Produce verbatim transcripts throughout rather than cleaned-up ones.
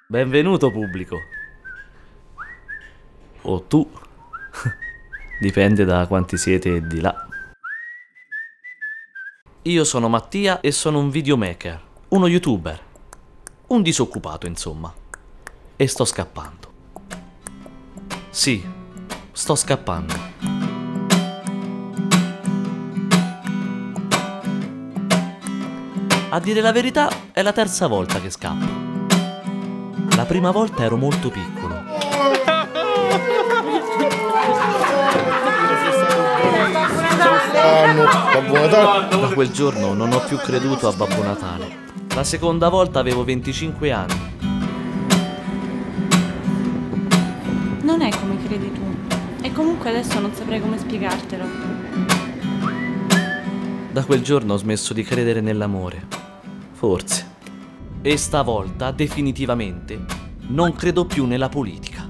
Benvenuto pubblico. O tu. Dipende da quanti siete di là. Io sono Mattia e sono un videomaker, uno youtuber, un disoccupato insomma. E sto scappando. Sì, sto scappando. A dire la verità, è la terza volta che scappo. La prima volta ero molto piccolo. Da quel giorno non ho più creduto a Babbo Natale. La seconda volta avevo venticinque anni. Non è come credi tu. E comunque adesso non saprei come spiegartelo. Da quel giorno ho smesso di credere nell'amore. Forse. E stavolta, definitivamente, non credo più nella politica.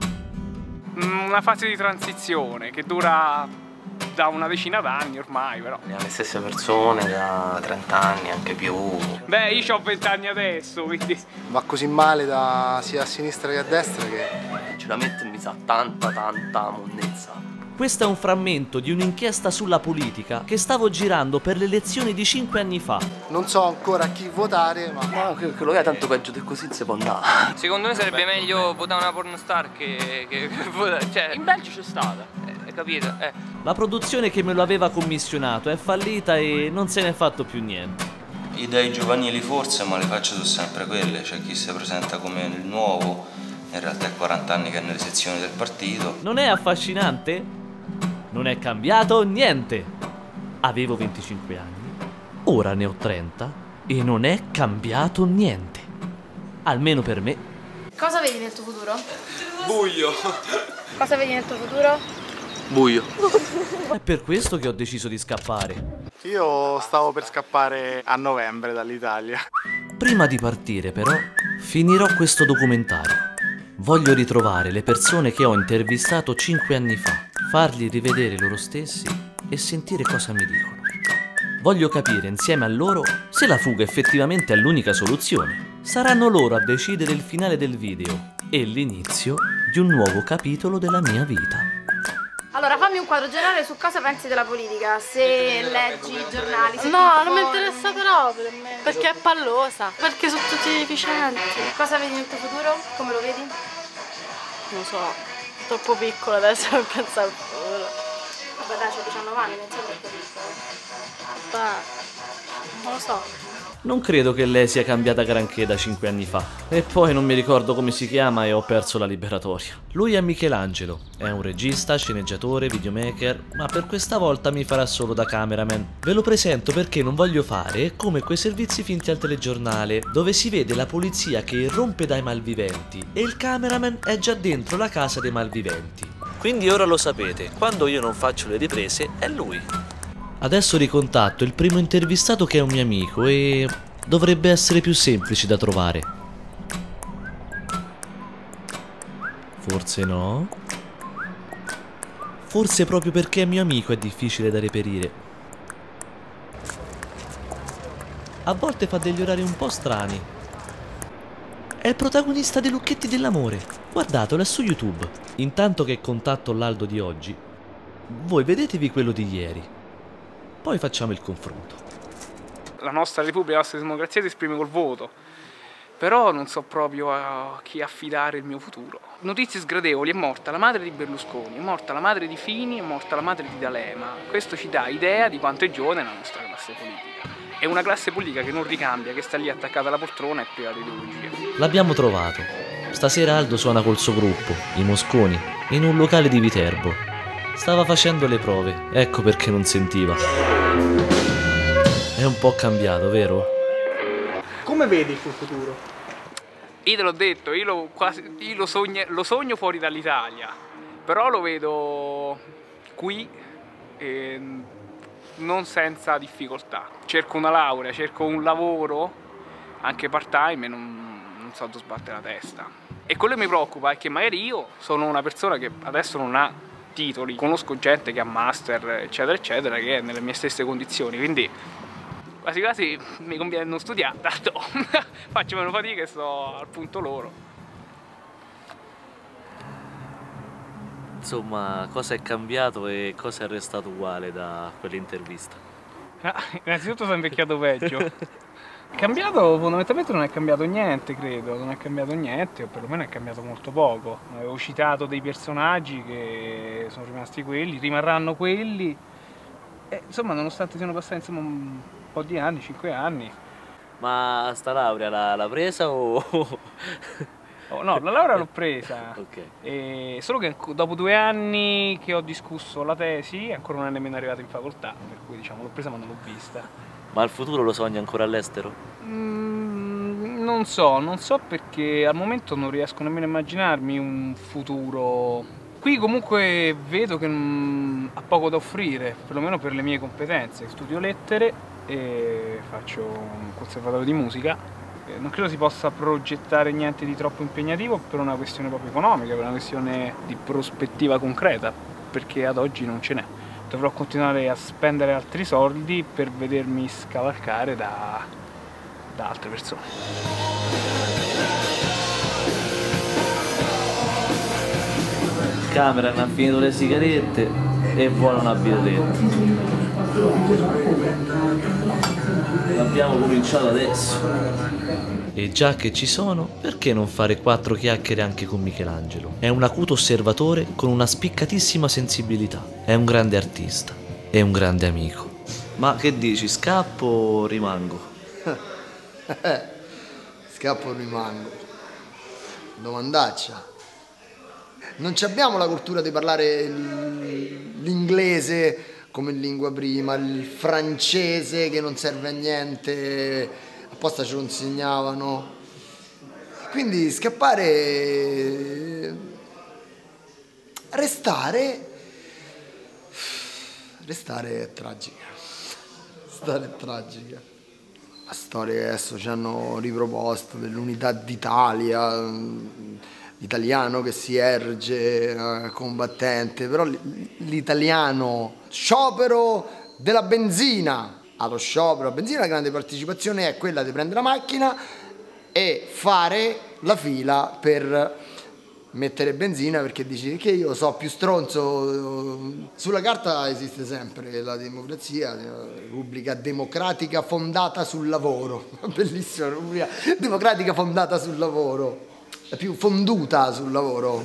Una fase di transizione che dura da una decina d'anni ormai, però. Le stesse persone da trenta anni, anche più. Beh, io ho venti anni adesso, quindi. Va così male da sia a sinistra che a destra che. Ce la mette e mi sa tanta, tanta monnezza. Questo è un frammento di un'inchiesta sulla politica che stavo girando per le elezioni di cinque anni fa. Non so ancora chi votare, ma. Ma quello che è tanto peggio di così non si può andare. Secondo me sarebbe Beh. meglio votare una pornostar che, che, che votare. Cioè, in Belgio c'è stata, eh, capito? Eh. La produzione che me lo aveva commissionato è fallita e non se n'è fatto più niente. Idee giovanili forse, ma le facce sono sempre quelle. C'è chi si presenta come il nuovo, in realtà è quaranta anni che è nelle sezioni del partito. Non è affascinante? Non è cambiato niente. Avevo venticinque anni, ora ne ho trenta e non è cambiato niente. Almeno per me. Cosa vedi nel tuo futuro? Buio. Cosa vedi nel tuo futuro? Buio. È per questo che ho deciso di scappare. Io stavo per scappare a novembre dall'Italia. Prima di partire, però, finirò questo documentario. Voglio ritrovare le persone che ho intervistato cinque anni fa, fargli rivedere loro stessi e sentire cosa mi dicono. Voglio capire insieme a loro se la fuga effettivamente è l'unica soluzione. Saranno loro a decidere il finale del video e l'inizio di un nuovo capitolo della mia vita. Allora fammi un quadro generale su cosa pensi della politica, se leggi i giornali, se No, non mi interessa proprio, perché è pallosa, perché sono tutti deficienti. Cosa vedi nel tuo futuro? Come lo vedi? Non lo so, troppo piccola adesso per pensare al futuro. Vabbè dai, c'ho diciannove anni, non sei troppo piccolo. Beh, non lo so. Non credo che lei sia cambiata granché da cinque anni fa. E poi non mi ricordo come si chiama e ho perso la liberatoria. Lui è Michelangelo, è un regista, sceneggiatore, videomaker, ma per questa volta mi farà solo da cameraman. Ve lo presento perché non voglio fare come quei servizi finti al telegiornale, dove si vede la polizia che irrompe dai malviventi e il cameraman è già dentro la casa dei malviventi. Quindi ora lo sapete, quando io non faccio le riprese è lui. Adesso ricontatto il primo intervistato che è un mio amico e dovrebbe essere più semplice da trovare. Forse no? Forse proprio perché è mio amico è difficile da reperire. A volte fa degli orari un po' strani. È il protagonista dei Lucchetti dell'amore. Guardatelo, è su YouTube. Intanto che contatto l'Aldo di oggi, voi vedetevi quello di ieri. Poi facciamo il confronto. La nostra Repubblica, la nostra democrazia si esprime col voto, però non so proprio a chi affidare il mio futuro. Notizie sgradevoli: è morta la madre di Berlusconi, è morta la madre di Fini, è morta la madre di D'Alema. Questo ci dà idea di quanto è giovane la nostra classe politica. È una classe politica che non ricambia, che sta lì attaccata alla poltrona e priva di ideologia. L'abbiamo trovato. Stasera Aldo suona col suo gruppo, i Mosconi, in un locale di Viterbo. Stava facendo le prove, ecco perché non sentiva. È un po' cambiato, vero? Come vedi il tuo futuro? Io te l'ho detto, io, lo, quasi, io lo, sogno, lo sogno fuori dall'Italia, però lo vedo qui e non senza difficoltà. Cerco una laurea, cerco un lavoro, anche part time, e non, non so dove sbattere la testa. E quello che mi preoccupa è che magari io sono una persona che adesso non ha titoli, conosco gente che ha master eccetera eccetera che è nelle mie stesse condizioni, quindi quasi quasi mi conviene non studiare, tanto faccio meno fatica e sto al punto loro. Insomma, cosa è cambiato e cosa è restato uguale da quell'intervista? Ah, innanzitutto sono invecchiato peggio. Cambiato fondamentalmente non è cambiato niente, credo, non è cambiato niente, o perlomeno è cambiato molto poco. Avevo citato dei personaggi che sono rimasti quelli, rimarranno quelli, e, insomma, nonostante siano passati insomma, un po' di anni, cinque anni. Ma sta laurea l'ha presa o... Oh, no, la laurea l'ho presa, Okay. E solo che dopo due anni che ho discusso la tesi, ancora non è nemmeno arrivata in facoltà, per cui diciamo l'ho presa ma non l'ho vista. Ma il futuro lo sogni ancora all'estero? Mm, non so, non so perché al momento non riesco nemmeno a immaginarmi un futuro. Qui comunque vedo che mm, ha poco da offrire, perlomeno per le mie competenze. Studio lettere e faccio un conservatorio di musica. Non credo si possa progettare niente di troppo impegnativo per una questione proprio economica, per una questione di prospettiva concreta, perché ad oggi non ce n'è. Dovrò continuare a spendere altri soldi per vedermi scavalcare da, da altre persone. Cameron ha finito le sigarette e vuole una birretta. Abbiamo cominciato adesso. E già che ci sono, perché non fare quattro chiacchiere anche con Michelangelo? È un acuto osservatore con una spiccatissima sensibilità. È un grande artista. È un grande amico. Ma che dici, scappo o rimango? Scappo o rimango? Domandaccia. Non abbiamo la cultura di parlare l'inglese come lingua prima, il francese che non serve a niente, apposta ce lo insegnavano. Quindi scappare, restare, restare è tragica. Restare è tragica. La storia che adesso ci hanno riproposto dell'unità d'Italia, l'italiano che si erge eh, combattente, però l'italiano, sciopero della benzina, allo sciopero della benzina la grande partecipazione è quella di prendere la macchina e fare la fila per mettere benzina, perché dici che io so più stronzo. Sulla carta esiste sempre la democrazia, la Repubblica democratica fondata sul lavoro, bellissima Repubblica democratica fondata sul lavoro, è più fonduta sul lavoro,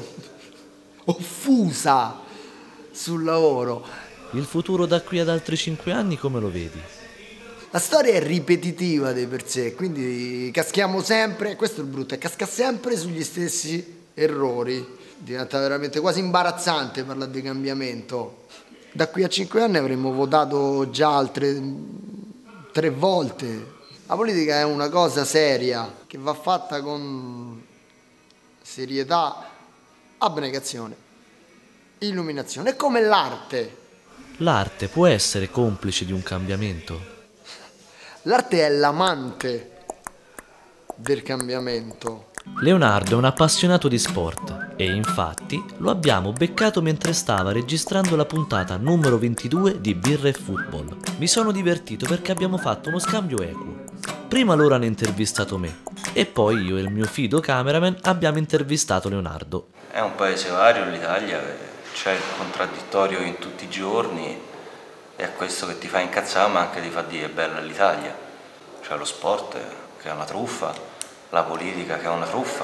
offusa sul lavoro. Il futuro da qui ad altri cinque anni come lo vedi? La storia è ripetitiva di per sé, quindi caschiamo sempre, questo è il brutto, è cascare sempre sugli stessi errori. Diventa veramente quasi imbarazzante parlare di cambiamento. Da qui a cinque anni avremmo votato già altre tre volte. La politica è una cosa seria che va fatta con serietà, abnegazione, illuminazione. È come l'arte. L'arte può essere complice di un cambiamento? L'arte è l'amante del cambiamento. Leonardo è un appassionato di sport e infatti lo abbiamo beccato mentre stava registrando la puntata numero ventidue di Birra e Football. Mi sono divertito perché abbiamo fatto uno scambio equo. Prima loro hanno intervistato me e poi io e il mio fido cameraman abbiamo intervistato Leonardo. È un paese vario l'Italia, c'è il contraddittorio in tutti i giorni e è questo che ti fa incazzare ma anche ti fa dire è bella l'Italia. C'è lo sport che è una truffa, la politica che è una truffa,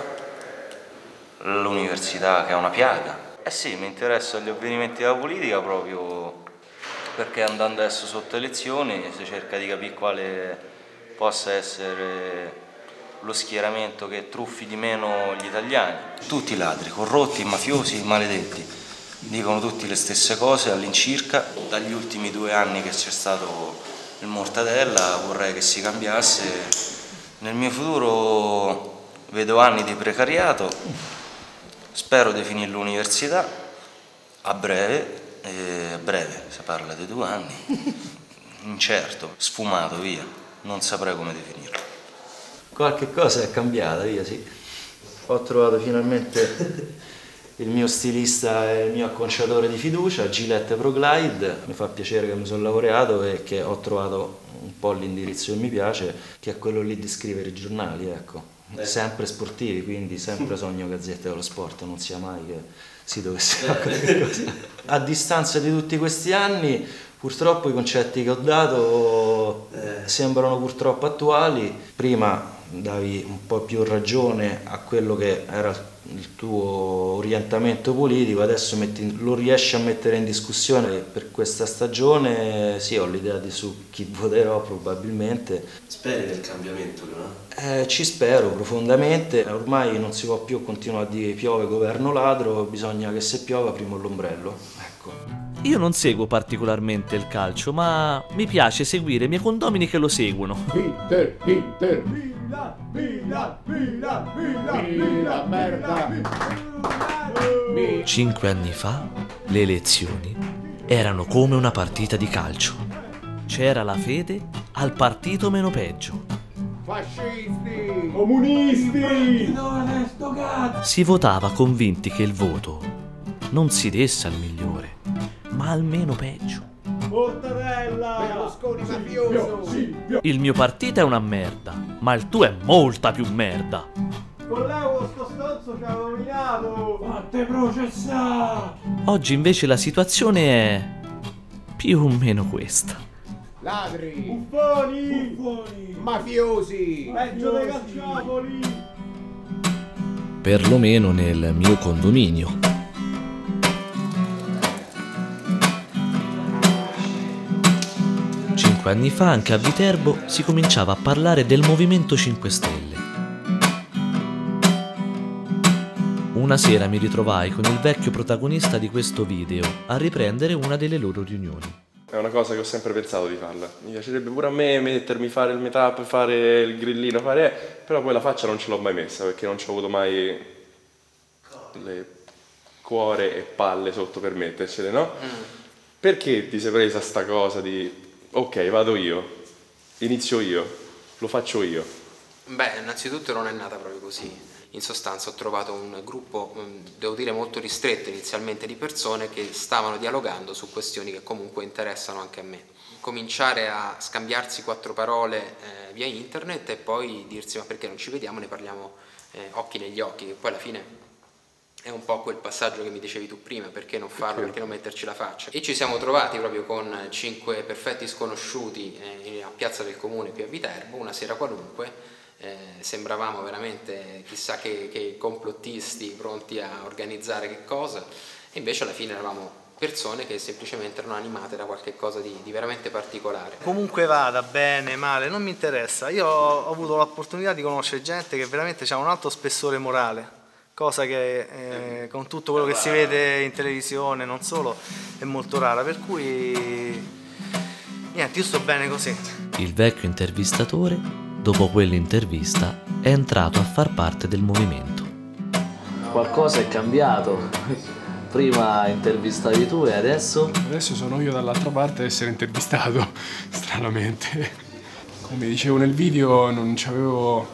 l'università che è una piaga. Eh sì, mi interessano gli avvenimenti della politica proprio perché andando adesso sotto elezioni si cerca di capire quale possa essere lo schieramento che truffi di meno gli italiani. Tutti ladri, corrotti, mafiosi, maledetti, dicono tutti le stesse cose all'incirca. Dagli ultimi due anni che c'è stato il Mortadella vorrei che si cambiasse. Nel mio futuro vedo anni di precariato, spero di finire l'università a breve, e a breve si parla di due anni, incerto, sfumato via, non saprei come definirlo. Qualche cosa è cambiata, via sì. Ho trovato finalmente il mio stilista e il mio acconciatore di fiducia, Gillette Pro Glide. Mi fa piacere che mi sono laureato e che ho trovato un po' l'indirizzo che mi piace, che è quello lì di scrivere i giornali, ecco. sempre sportivi, quindi sempre sogno Gazzetta dello Sport, non sia mai che si dovesse fare così. A distanza di tutti questi anni, purtroppo i concetti che ho dato eh, sembrano purtroppo attuali. Prima davi un po' più ragione a quello che era il tuo orientamento politico, adesso metti, lo riesci a mettere in discussione. Per questa stagione sì, ho l'idea di su chi voterò probabilmente. Speri nel cambiamento, no? Eh, ci spero profondamente, ormai non si può più continuare a dire piove governo ladro, bisogna che se piova prima l'ombrello, ecco. Io non seguo particolarmente il calcio, ma mi piace seguire i miei condomini che lo seguono. Inter, Inter, Milan, Milan, Milan, Milan, Milan, merda. Cinque anni fa le elezioni erano come una partita di calcio. C'era la fede al partito meno peggio. Fascisti, comunisti, Si votava convinti che il voto non si desse al migliore, ma al meno peggio. Mortadella, Berlusconi mafioso. Il mio partito è una merda, ma il tuo è molta più merda. Collego sto stronzo che avevo nominato. Fate processare. Oggi invece la situazione è più o meno questa. Ladri, buffoni, buffoni, mafiosi, peggio dei calciopoli. Perlomeno nel mio condominio. Cinque anni fa anche a Viterbo si cominciava a parlare del Movimento cinque Stelle. Una sera mi ritrovai con il vecchio protagonista di questo video a riprendere una delle loro riunioni. È una cosa che ho sempre pensato di farla. Mi piacerebbe pure a me mettermi, fare il meetup, fare il grillino, fare... però poi la faccia non ce l'ho mai messa perché non ci ho avuto mai le cuore e palle sotto per mettercele, no? Mm. Perché ti sei presa sta cosa di ok, vado io, inizio io, lo faccio io? Beh, innanzitutto non è nata proprio così. In sostanza ho trovato un gruppo, devo dire molto ristretto inizialmente, di persone che stavano dialogando su questioni che comunque interessano anche a me. Cominciare a scambiarsi quattro parole eh, via internet e poi dirsi ma perché non ci vediamo, ne parliamo eh, occhi negli occhi, che poi alla fine è un po' quel passaggio che mi dicevi tu prima, perché non farlo, perché non metterci la faccia. E ci siamo trovati proprio con cinque perfetti sconosciuti eh, a Piazza del Comune qui a Viterbo, una sera qualunque. Eh, sembravamo veramente chissà che, che complottisti pronti a organizzare che cosa, e invece alla fine eravamo persone che semplicemente erano animate da qualche cosa di, di veramente particolare. Comunque vada, bene, male, non mi interessa. Io ho avuto l'opportunità di conoscere gente che veramente ha un alto spessore morale, cosa che eh, con tutto quello che si vede in televisione, non solo, è molto rara, per cui niente, io sto bene così. Il vecchio intervistatore, dopo quell'intervista, è entrato a far parte del movimento. Qualcosa è cambiato. Prima intervistavi tu e adesso? Adesso sono io dall'altra parte ad essere intervistato, stranamente. Come dicevo nel video, non c'avevo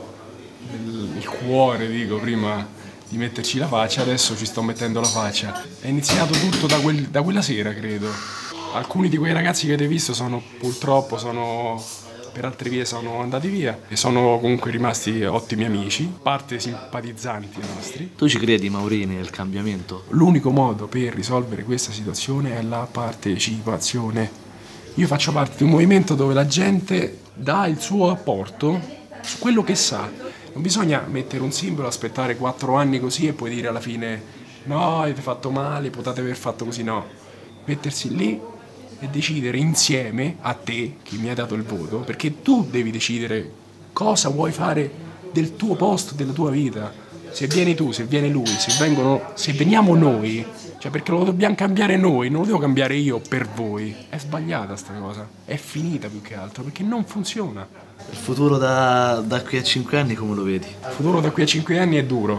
il, il cuore, dico, prima di metterci la faccia, adesso ci sto mettendo la faccia. È iniziato tutto da, quel, da quella sera, credo. Alcuni di quei ragazzi che avete visto sono, purtroppo, sono... per altre vie sono andati via e sono comunque rimasti ottimi amici, parte simpatizzanti nostri. Tu ci credi, Maurini, nel cambiamento? L'unico modo per risolvere questa situazione è la partecipazione. Io faccio parte di un movimento dove la gente dà il suo apporto su quello che sa. Non bisogna mettere un simbolo, aspettare quattro anni così e poi dire alla fine no, avete fatto male, potete aver fatto così, no. Mettersi lì e decidere insieme a te, che mi hai dato il voto, perché tu devi decidere cosa vuoi fare del tuo posto, della tua vita. Se vieni tu, se viene lui, se vengono, se veniamo noi, cioè perché lo dobbiamo cambiare noi, non lo devo cambiare io per voi. È sbagliata sta cosa, è finita più che altro, perché non funziona. Il futuro da, da qui a cinque anni come lo vedi? Il futuro da qui a cinque anni è duro,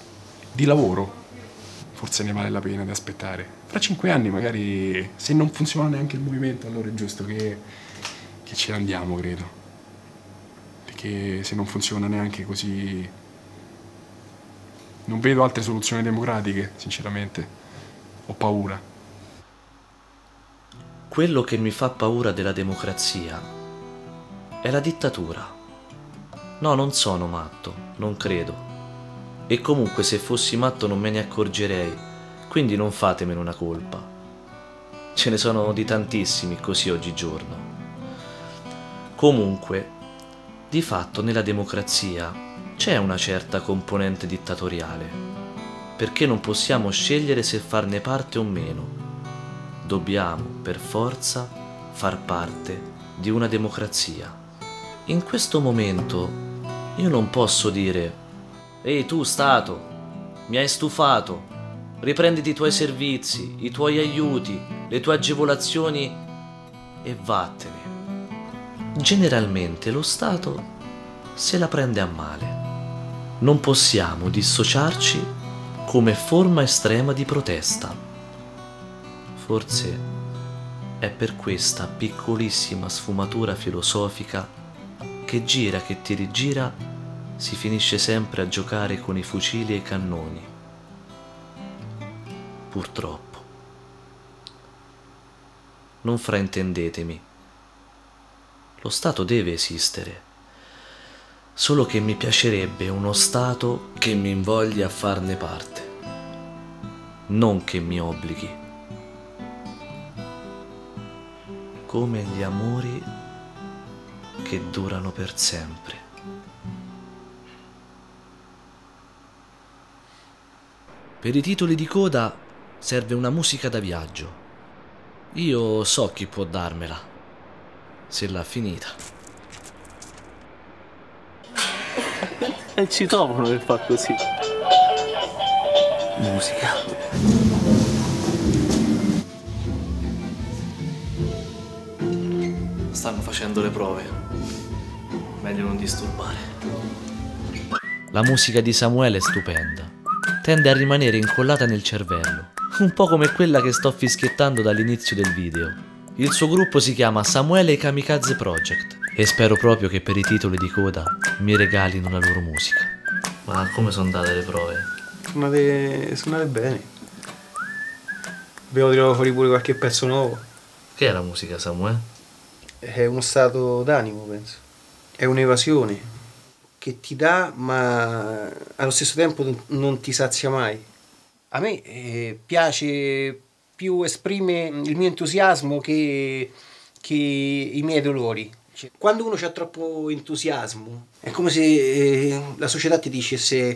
di lavoro. Forse ne vale la pena di aspettare. Fra cinque anni magari, se non funziona neanche il movimento, allora è giusto che, che ce ne andiamo, credo. Perché se non funziona neanche così... non vedo altre soluzioni democratiche, sinceramente. Ho paura. Quello che mi fa paura della democrazia è la dittatura. No, non sono matto, non credo. E comunque se fossi matto non me ne accorgerei, quindi non fatemene una colpa. Ce ne sono di tantissimi così oggigiorno. Comunque, di fatto nella democrazia c'è una certa componente dittatoriale, perché non possiamo scegliere se farne parte o meno. Dobbiamo, per forza, far parte di una democrazia. In questo momento io non posso dire: ehi tu Stato, mi hai stufato, riprenditi i tuoi servizi, i tuoi aiuti, le tue agevolazioni e vattene. Generalmente lo Stato se la prende a male. Non possiamo dissociarci come forma estrema di protesta. Forse è per questa piccolissima sfumatura filosofica che gira che ti rigira si finisce sempre a giocare con i fucili e i cannoni. Purtroppo. Non fraintendetemi. Lo Stato deve esistere, solo che mi piacerebbe uno Stato che mi invoglia a farne parte, non che mi obblighi. Come gli amori che durano per sempre. Per i titoli di coda serve una musica da viaggio. Io so chi può darmela, se l'ha finita. È il citofono che fa così. Musica. Stanno facendo le prove. Meglio non disturbare. La musica di Samuele è stupenda. Tende a rimanere incollata nel cervello, un po' come quella che sto fischiettando dall'inizio del video. Il suo gruppo si chiama Samuele Kamikaze Project e spero proprio che per i titoli di coda mi regalino la loro musica. Ma come sono andate le prove? Sono andate, sono andate bene. Abbiamo tirato fuori pure qualche pezzo nuovo. Che è la musica, Samuele? È uno stato d'animo, penso. È un'evasione che ti dà, ma allo stesso tempo non ti sazia mai. A me eh, piace più esprime il mio entusiasmo che, che i miei dolori. Cioè, quando uno ha troppo entusiasmo è come se eh, la società ti dicesse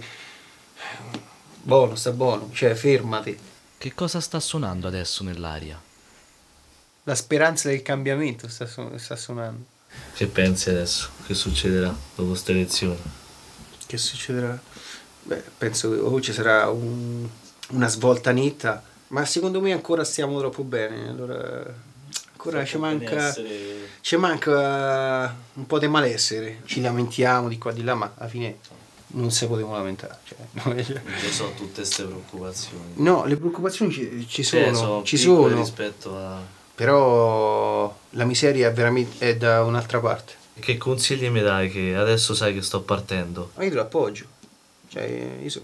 buono, sta buono, cioè fermati. Che cosa sta suonando adesso nell'aria? La speranza del cambiamento sta, su sta suonando. Che pensi adesso? Che succederà dopo queste elezioni? Che succederà? Beh, penso che o ci sarà un, una svolta netta, ma secondo me ancora stiamo troppo bene, allora ancora ci manca, essere... ci manca un po' di malessere, ci lamentiamo di qua di là, ma alla fine non si potevamo lamentare. Cioè, no, Io so tutte queste preoccupazioni. No, le preoccupazioni ci, ci sono, eh, sono ci sono, rispetto a... però la miseria è veramente è da un'altra parte. Che consigli mi dai che adesso sai che sto partendo? Ma io te lo appoggio, cioè io so,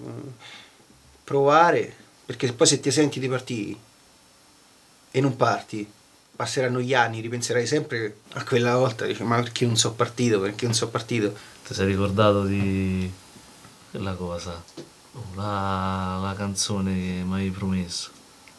provare, perché poi se ti senti di partire e non parti, passeranno gli anni, ripenserai sempre a quella volta, dici ma perché non so partito, perché non so partito. Ti sei ricordato di quella cosa, la, la canzone che mi avevi promesso?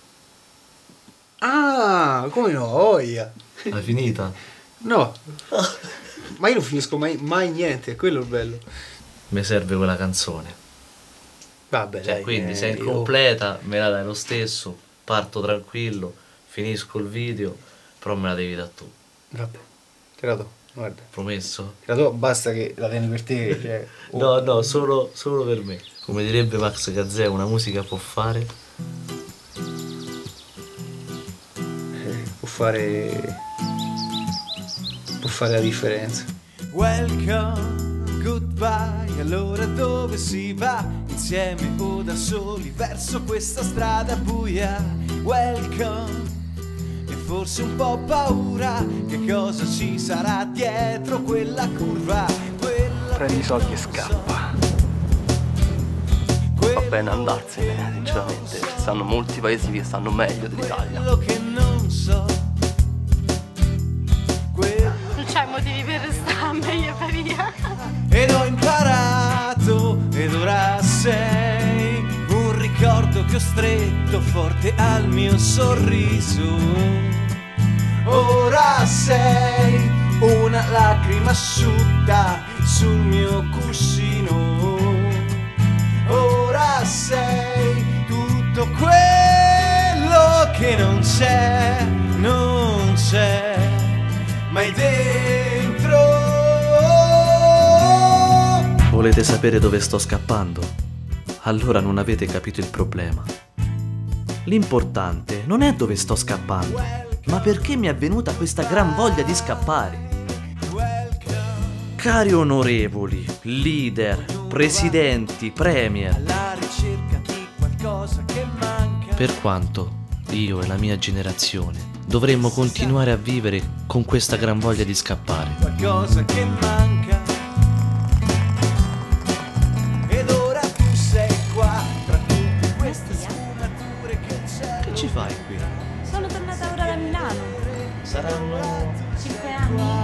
Ah, come no, oia. L'hai finita? No, ma io non finisco mai, mai niente, è quello il bello. Mi serve quella canzone. Vabbè, cioè, dai, quindi eh, se è incompleta me la dai lo stesso, parto tranquillo, finisco il video, però me la devi dare tu. Vabbè, te la do, guarda. Promesso? Te la do, basta che la tieni per te, cioè, oh. No, no, solo, solo per me. Come direbbe Max Gazzè, una musica può fare... Eh, può fare... può fare la differenza. Welcome, goodbye, allora dove si va? Insieme o da soli verso questa strada buia. Welcome, e forse un po' paura, che cosa ci sarà dietro quella curva? Quella prendi i soldi e scappa. Va bene andarsene, sinceramente. Ci stanno molti paesi che stanno meglio dell'Italia. quello che non so. Non c'hai motivi per restare meglio per via. Ed ho in più stretto forte al mio sorriso. Ora sei una lacrima asciutta sul mio cuscino. Ora sei tutto quello che non c'è, non c'è mai dentro. Volete sapere dove sto scappando? Allora non avete capito il problema. L'importante non è dove sto scappando, ma perché mi è venuta questa gran voglia di scappare. Cari onorevoli, leader, presidenti, premier, per quanto io e la mia generazione dovremmo continuare a vivere con questa gran voglia di scappare. Qualcosa che manca. Ed ora tu sei qua tra tutte queste sfumature che c'è. Che ci fai qui? Sono tornata ora da Milano. Saranno cinque anni.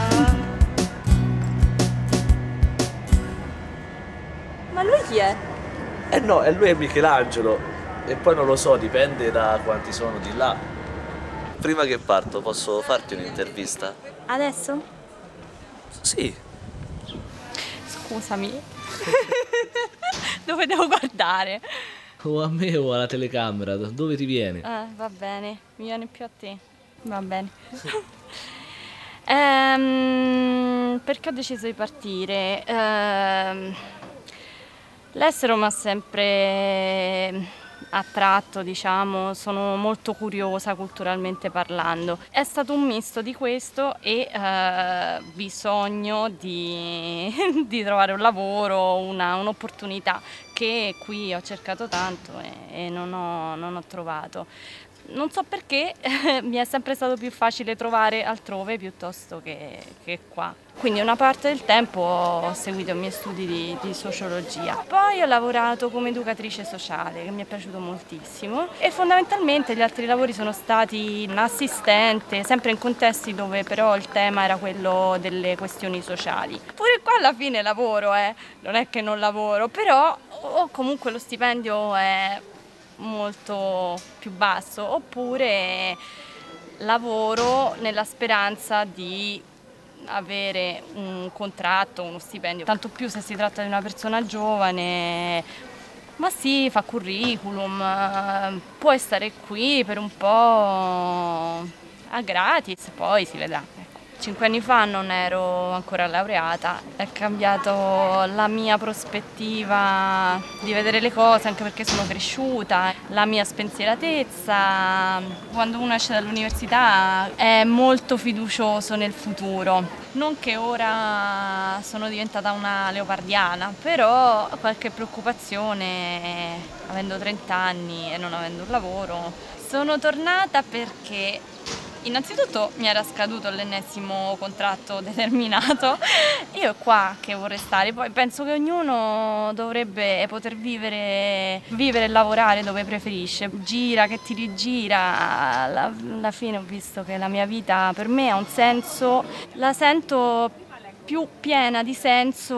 Ma lui chi è? Eh no, e lui è Michelangelo. E poi non lo so, dipende da quanti sono di là. Prima che parto, posso farti un'intervista? Adesso? Sì. Scusami. Dove devo guardare? O a me o alla telecamera, dove ti viene? Eh, va bene, mi viene più a te. Va bene. ehm, perché ho deciso di partire? Ehm, l'estero mi ha sempre attratto, diciamo, sono molto curiosa culturalmente parlando. È stato un misto di questo e eh, bisogno di, di trovare un lavoro, una, un'opportunità che qui ho cercato tanto e, e non ho, non ho trovato. Non so perché mi è sempre stato più facile trovare altrove piuttosto che, che qua. Quindi una parte del tempo ho seguito i miei studi di, di sociologia. Poi ho lavorato come educatrice sociale, che mi è piaciuto moltissimo. E fondamentalmente gli altri lavori sono stati un assistente, sempre in contesti dove però il tema era quello delle questioni sociali. Pure qua alla fine lavoro, eh. Non è che non lavoro, però o comunque lo stipendio è molto più basso, oppure lavoro nella speranza di avere un contratto, uno stipendio, tanto più se si tratta di una persona giovane. Ma sì, fa curriculum, puoi stare qui per un po' a gratis, poi si vedrà. Cinque anni fa non ero ancora laureata, è cambiato la mia prospettiva di vedere le cose, anche perché sono cresciuta, la mia spensieratezza. Quando uno esce dall'università è molto fiducioso nel futuro. Non che ora sono diventata una leopardiana, però qualche preoccupazione, avendo trenta anni e non avendo un lavoro. Sono tornata perché innanzitutto mi era scaduto l'ennesimo contratto determinato, io qua che vorrei stare, poi penso che ognuno dovrebbe poter vivere, vivere e lavorare dove preferisce, gira che ti rigira, alla, alla fine ho visto che la mia vita per me ha un senso, la sento più piena di senso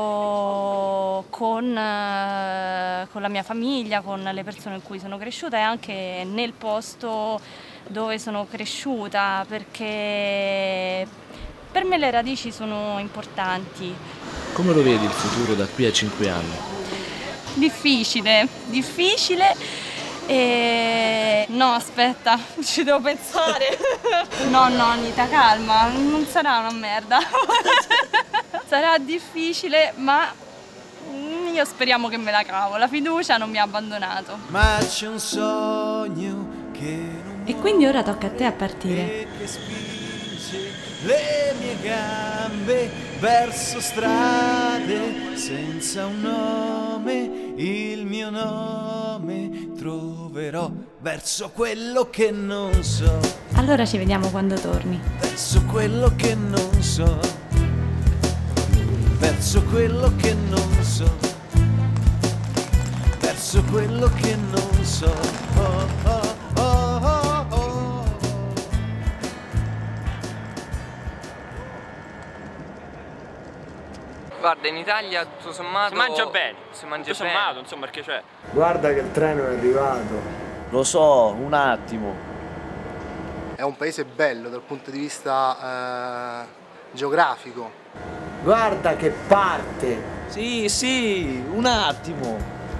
con, con la mia famiglia, con le persone con cui sono cresciuta e anche nel posto dove sono cresciuta, perché per me le radici sono importanti. Come lo vedi il futuro da qui a cinque anni? Difficile, difficile e... no, aspetta, ci devo pensare. No, no, Anita, calma, non sarà una merda. Sarà difficile, ma io speriamo che me la cavo, la fiducia non mi ha abbandonato. Ma c'è un sogno che e quindi ora tocca a te a partire. che spinge le mie gambe verso strade senza un nome, il mio nome troverò verso quello che non so. Allora ci vediamo quando torni. Verso quello che non so. Verso quello che non so. Verso quello che non so. Oh, oh, oh, oh. Guarda, in Italia tutto sommato Si mangia bene. Si mangia tutto bene. sommato, insomma, perché c'è. Guarda che il treno è arrivato. Lo so, un attimo. È un paese bello dal punto di vista eh, geografico. Guarda che parte. Sì, sì, un attimo.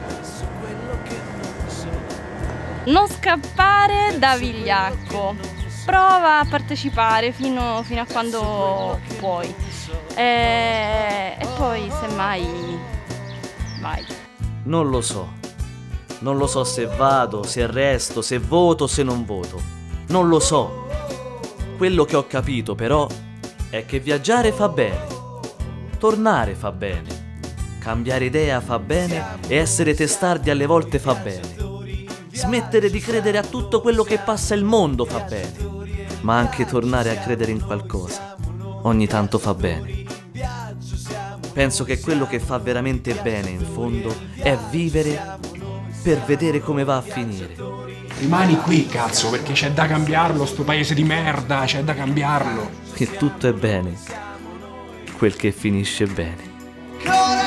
Non scappare da vigliacco. Prova a partecipare fino, fino a quando puoi. E, e poi, semmai, vai. Non lo so. Non lo so se vado, se resto, se voto, se non voto. Non lo so. Quello che ho capito però è che viaggiare fa bene. Tornare fa bene. Cambiare idea fa bene e essere testardi alle volte fa bene. Smettere di credere a tutto quello che passa il mondo fa bene. Ma anche tornare a credere in qualcosa ogni tanto fa bene. Penso che quello che fa veramente bene in fondo è vivere per vedere come va a finire. Rimani qui, cazzo, perché c'è da cambiarlo, sto paese di merda, c'è da cambiarlo. Che tutto è bene, quel che finisce bene. Ancora